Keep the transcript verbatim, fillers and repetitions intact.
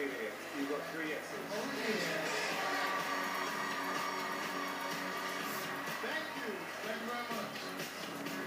you here? You've got three yeses. Thank you. Thank you very much.